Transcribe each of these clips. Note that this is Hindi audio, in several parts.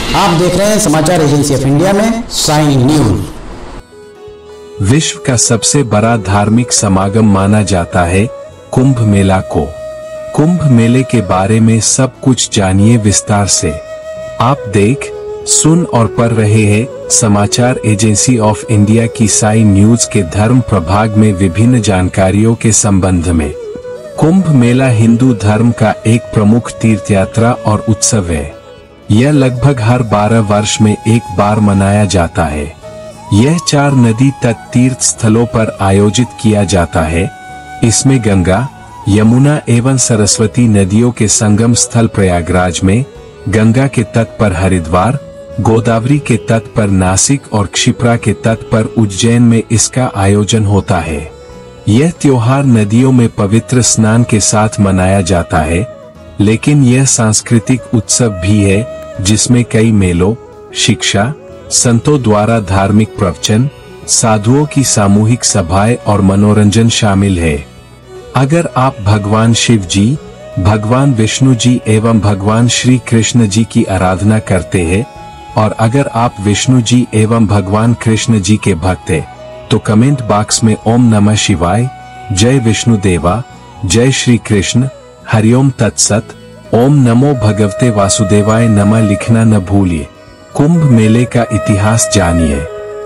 आप देख रहे हैं समाचार एजेंसी ऑफ इंडिया में साइन न्यूज। विश्व का सबसे बड़ा धार्मिक समागम माना जाता है कुंभ मेला को। कुंभ मेले के बारे में सब कुछ जानिए विस्तार से। आप देख, सुन और पढ़ रहे हैं समाचार एजेंसी ऑफ इंडिया की साइन न्यूज के धर्म प्रभाग में विभिन्न जानकारियों के संबंध में। कुंभ मेला हिंदू धर्म का एक प्रमुख तीर्थ यात्रा और उत्सव है। यह लगभग हर 12 वर्ष में एक बार मनाया जाता है। यह 4 नदी तट तीर्थ स्थलों पर आयोजित किया जाता है। इसमें गंगा, यमुना एवं सरस्वती नदियों के संगम स्थल प्रयागराज में, गंगा के तट पर हरिद्वार, गोदावरी के तट पर नासिक और क्षिप्रा के तट पर उज्जैन में इसका आयोजन होता है। यह त्योहार नदियों में पवित्र स्नान के साथ मनाया जाता है, लेकिन यह सांस्कृतिक उत्सव भी है जिसमें कई मेलों, शिक्षा, संतों द्वारा धार्मिक प्रवचन, साधुओं की सामूहिक सभाएं और मनोरंजन शामिल है। अगर आप भगवान शिव जी, भगवान विष्णु जी एवं भगवान श्री कृष्ण जी की आराधना करते हैं और अगर आप विष्णु जी एवं भगवान कृष्ण जी के भक्त हैं, तो कमेंट बॉक्स में ओम नमः शिवाय, जय विष्णु देवा, जय श्री कृष्ण, हरिओम तत्सत, ओम नमो भगवते वासुदेवाय नमः लिखना न भूलिए। कुंभ मेले का इतिहास जानिए।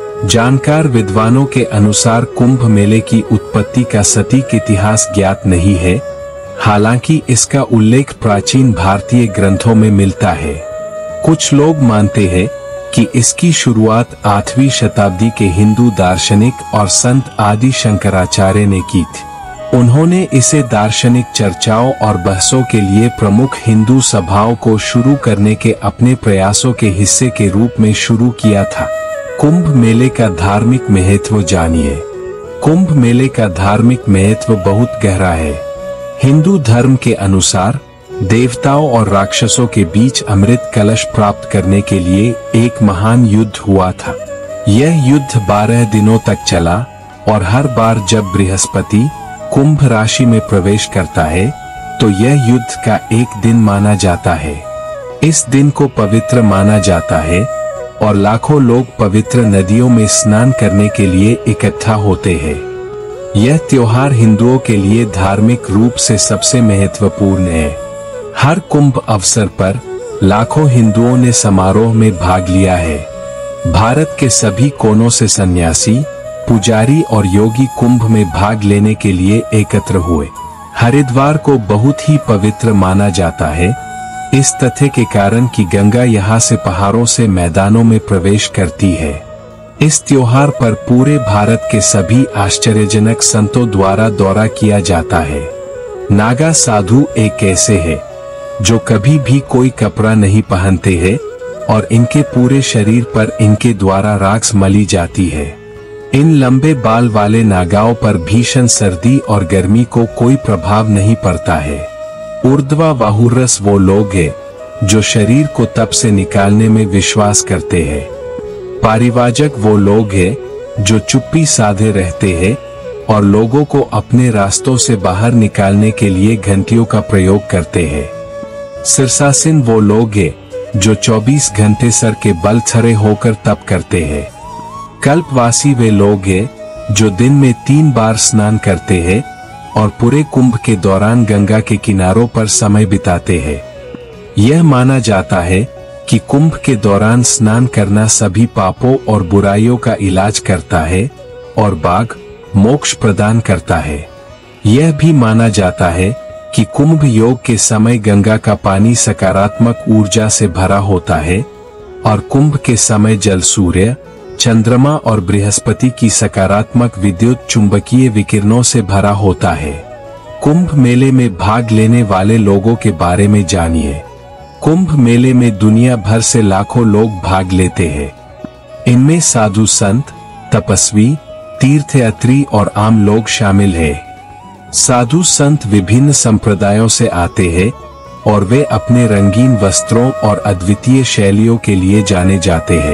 जानकार विद्वानों के अनुसार कुंभ मेले की उत्पत्ति का सटीक इतिहास ज्ञात नहीं है, हालांकि इसका उल्लेख प्राचीन भारतीय ग्रंथों में मिलता है। कुछ लोग मानते हैं कि इसकी शुरुआत 8वीं शताब्दी के हिंदू दार्शनिक और संत आदि शंकराचार्य ने की थी। उन्होंने इसे दार्शनिक चर्चाओं और बहसों के लिए प्रमुख हिंदू सभाओं को शुरू करने के अपने प्रयासों के हिस्से के रूप में शुरू किया था। कुंभ मेले का धार्मिक महत्व जानिए। कुंभ मेले का धार्मिक महत्व बहुत गहरा है। हिंदू धर्म के अनुसार देवताओं और राक्षसों के बीच अमृत कलश प्राप्त करने के लिए एक महान युद्ध हुआ था। यह युद्ध 12 दिनों तक चला और हर बार जब बृहस्पति कुंभ राशि में प्रवेश करता है तो यह युद्ध का एक दिन माना जाता है। इस दिन को पवित्र माना जाता है और लाखों लोग पवित्र नदियों में स्नान करने के लिए इकट्ठा होते हैं। यह त्योहार हिंदुओं के लिए धार्मिक रूप से सबसे महत्वपूर्ण है। हर कुंभ अवसर पर लाखों हिंदुओं ने समारोह में भाग लिया है। भारत के सभी कोनों से सन्यासी, पुजारी और योगी कुंभ में भाग लेने के लिए एकत्र हुए। हरिद्वार को बहुत ही पवित्र माना जाता है, इस तथ्य के कारण कि गंगा यहाँ से पहाड़ों से मैदानों में प्रवेश करती है। इस त्योहार पर पूरे भारत के सभी आश्चर्यजनक संतों द्वारा दौरा किया जाता है। नागा साधु एक ऐसे है जो कभी भी कोई कपड़ा नहीं पहनते हैं और इनके पूरे शरीर पर इनके द्वारा राख मली जाती है। इन लंबे बाल वाले नागाओं पर भीषण सर्दी और गर्मी को कोई प्रभाव नहीं पड़ता है। ऊर्ध्वा वाहुरस वो लोग हैं जो शरीर को तप से निकालने में विश्वास करते हैं। पारिवाजक वो लोग हैं जो चुप्पी साधे रहते हैं और लोगों को अपने रास्तों से बाहर निकालने के लिए घंटियों का प्रयोग करते हैं। शीर्षासीन वो लोग हैं जो 24 घंटे सर के बल खड़े होकर तप करते हैं। कल्पवासी वे लोग हैं जो दिन में 3 बार स्नान करते हैं और पूरे कुंभ के दौरान गंगा के किनारों पर समय बिताते हैं। यह माना जाता है कि कुंभ के दौरान स्नान करना सभी पापों और बुराइयों का इलाज करता है और बाघ मोक्ष प्रदान करता है। यह भी माना जाता है कि कुंभ योग के समय गंगा का पानी सकारात्मक ऊर्जा से भरा होता है और कुंभ के समय जल सूर्य, चंद्रमा और बृहस्पति की सकारात्मक विद्युत चुंबकीय विकिरणों से भरा होता है। कुंभ मेले में भाग लेने वाले लोगों के बारे में जानिए। कुंभ मेले में दुनिया भर से लाखों लोग भाग लेते हैं। इनमें साधु संत, तपस्वी, तीर्थयात्री और आम लोग शामिल हैं। साधु संत विभिन्न संप्रदायों से आते हैं और वे अपने रंगीन वस्त्रों और अद्वितीय शैलियों के लिए जाने जाते हैं।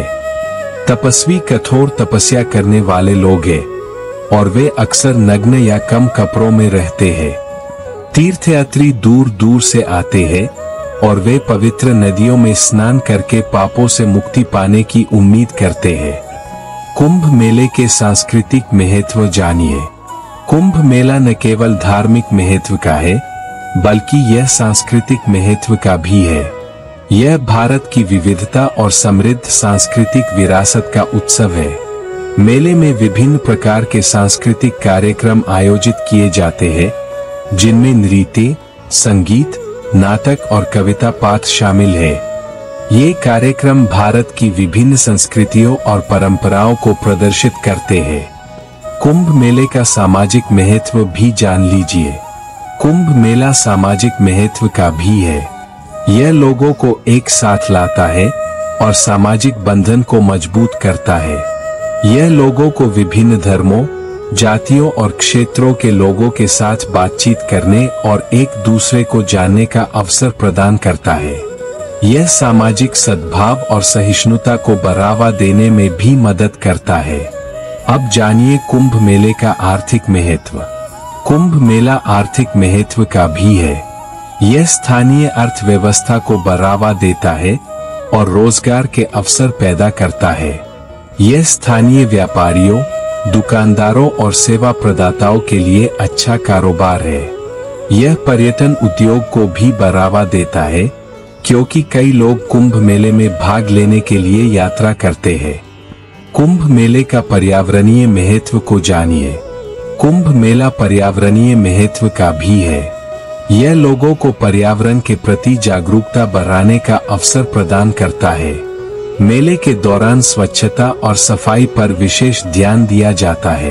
तपस्वी कठोर तपस्या करने वाले लोग हैं और वे अक्सर नग्न या कम कपड़ों में रहते हैं। तीर्थयात्री दूर दूर से आते हैं और वे पवित्र नदियों में स्नान करके पापों से मुक्ति पाने की उम्मीद करते हैं। कुंभ मेले के सांस्कृतिक महत्व जानिए। कुंभ मेला न केवल धार्मिक महत्व का है, बल्कि यह सांस्कृतिक महत्व का भी है। यह भारत की विविधता और समृद्ध सांस्कृतिक विरासत का उत्सव है। मेले में विभिन्न प्रकार के सांस्कृतिक कार्यक्रम आयोजित किए जाते हैं, जिनमें नृत्य, संगीत, नाटक और कविता पाठ शामिल है। ये कार्यक्रम भारत की विभिन्न संस्कृतियों और परंपराओं को प्रदर्शित करते हैं। कुंभ मेले का सामाजिक महत्व भी जान लीजिए। कुंभ मेला सामाजिक महत्व का भी है। यह लोगों को एक साथ लाता है और सामाजिक बंधन को मजबूत करता है। यह लोगों को विभिन्न धर्मों, जातियों और क्षेत्रों के लोगों के साथ बातचीत करने और एक दूसरे को जानने का अवसर प्रदान करता है। यह सामाजिक सद्भाव और सहिष्णुता को बढ़ावा देने में भी मदद करता है। अब जानिए कुंभ मेले का आर्थिक महत्व। कुंभ मेला आर्थिक महत्व का भी है। यह स्थानीय अर्थव्यवस्था को बढ़ावा देता है और रोजगार के अवसर पैदा करता है। यह स्थानीय व्यापारियों, दुकानदारों और सेवा प्रदाताओं के लिए अच्छा कारोबार है। यह पर्यटन उद्योग को भी बढ़ावा देता है, क्योंकि कई लोग कुंभ मेले में भाग लेने के लिए यात्रा करते हैं। कुंभ मेले का पर्यावरणीय महत्व को जानिए। कुंभ मेला पर्यावरणीय महत्व का भी है। यह लोगों को पर्यावरण के प्रति जागरूकता बढ़ाने का अवसर प्रदान करता है। मेले के दौरान स्वच्छता और सफाई पर विशेष ध्यान दिया जाता है।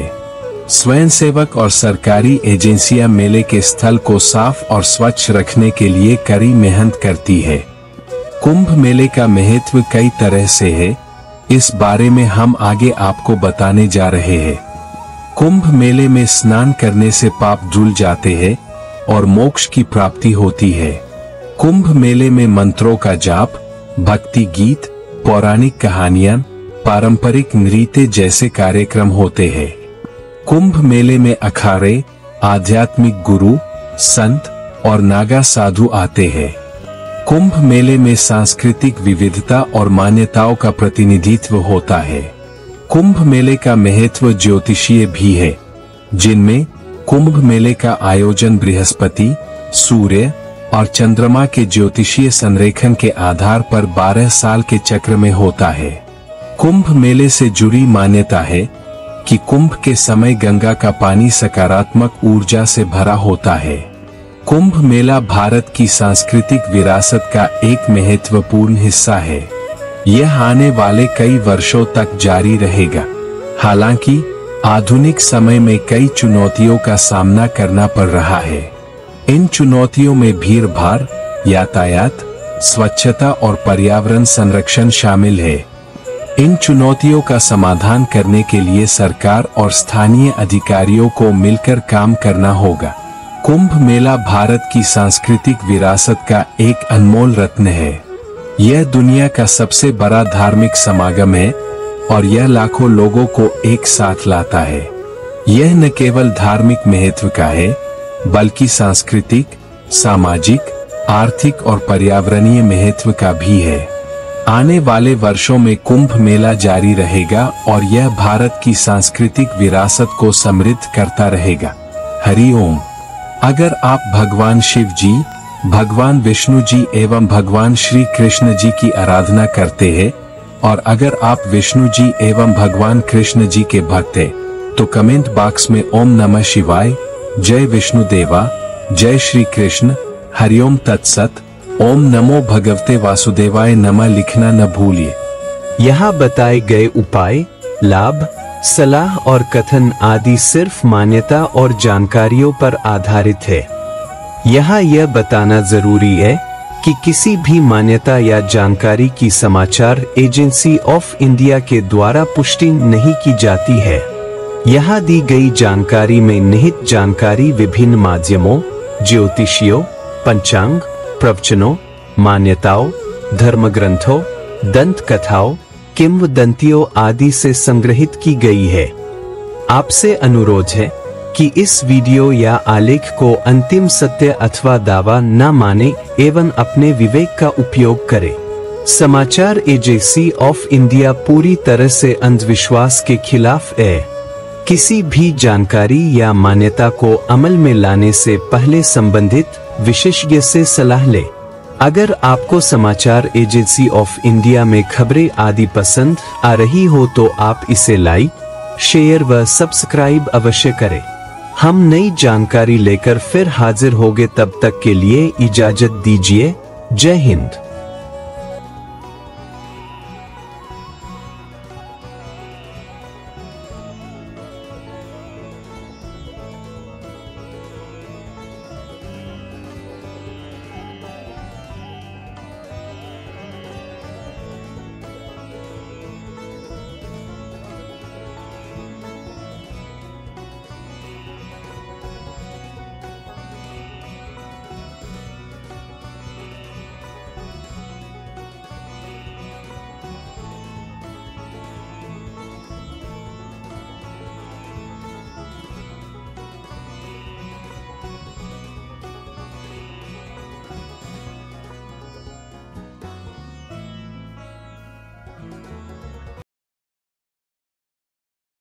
स्वयंसेवक और सरकारी एजेंसियां मेले के स्थल को साफ और स्वच्छ रखने के लिए कड़ी मेहनत करती है। कुंभ मेले का महत्व कई तरह से है, इस बारे में हम आगे आपको बताने जा रहे हैं। कुंभ मेले में स्नान करने से पाप धुल जाते हैं और मोक्ष की प्राप्ति होती है। कुंभ मेले में मंत्रों का जाप, भक्ति गीत, पौराणिक कहानियां, पारंपरिक नृत्य जैसे कार्यक्रम होते हैं। कुंभ मेले में अखाड़े, आध्यात्मिक गुरु, संत और नागा साधु आते हैं। कुंभ मेले में सांस्कृतिक विविधता और मान्यताओं का प्रतिनिधित्व होता है। कुंभ मेले का महत्व ज्योतिषीय भी है, जिनमें कुंभ मेले का आयोजन बृहस्पति, सूर्य और चंद्रमा के ज्योतिषीय संरेखन के आधार पर 12 साल के चक्र में होता है। कुंभ मेले से जुड़ी मान्यता है कि कुंभ के समय गंगा का पानी सकारात्मक ऊर्जा से भरा होता है। कुंभ मेला भारत की सांस्कृतिक विरासत का एक महत्वपूर्ण हिस्सा है। यह आने वाले कई वर्षों तक जारी रहेगा। हालांकि आधुनिक समय में कई चुनौतियों का सामना करना पड़ रहा है। इन चुनौतियों में भीड़-भाड़, यातायात, स्वच्छता और पर्यावरण संरक्षण शामिल है। इन चुनौतियों का समाधान करने के लिए सरकार और स्थानीय अधिकारियों को मिलकर काम करना होगा। कुंभ मेला भारत की सांस्कृतिक विरासत का एक अनमोल रत्न है। यह दुनिया का सबसे बड़ा धार्मिक समागम है और यह लाखों लोगों को एक साथ लाता है। यह न केवल धार्मिक महत्व का है, बल्कि सांस्कृतिक, सामाजिक, आर्थिक और पर्यावरणीय महत्व का भी है। आने वाले वर्षों में कुंभ मेला जारी रहेगा और यह भारत की सांस्कृतिक विरासत को समृद्ध करता रहेगा। हरि ओम। अगर आप भगवान शिव जी, भगवान विष्णु जी एवं भगवान श्री कृष्ण जी की आराधना करते हैं और अगर आप विष्णु जी एवं भगवान कृष्ण जी के भक्त हैं, तो कमेंट बॉक्स में ओम नमः शिवाय, जय विष्णु देवा, जय श्री कृष्ण, हरिओम तत्सत, ओम नमो भगवते वासुदेवाय नमः लिखना न भूलिए। यहाँ बताए गए उपाय, लाभ, सलाह और कथन आदि सिर्फ मान्यता और जानकारियों पर आधारित है। यहाँ यह बताना जरूरी है कि किसी भी मान्यता या जानकारी की समाचार एजेंसी ऑफ इंडिया के द्वारा पुष्टि नहीं की जाती है। यहाँ दी गई जानकारी में निहित जानकारी विभिन्न माध्यमों, ज्योतिषियों, पंचांग, प्रवचनों, मान्यताओं, धर्मग्रंथों, दंत कथाओं, किंवदंतियों आदि से संग्रहित की गई है। आपसे अनुरोध है कि इस वीडियो या आलेख को अंतिम सत्य अथवा दावा न माने एवं अपने विवेक का उपयोग करें। समाचार एजेंसी ऑफ इंडिया पूरी तरह से अंधविश्वास के खिलाफ है। किसी भी जानकारी या मान्यता को अमल में लाने से पहले संबंधित विशेषज्ञ से सलाह लें। अगर आपको समाचार एजेंसी ऑफ इंडिया में खबरें आदि पसंद आ रही हो तो आप इसे लाइक, शेयर व सब्सक्राइब अवश्य करें। हम नई जानकारी लेकर फिर हाजिर होंगे, तब तक के लिए इजाजत दीजिए। जय हिंद।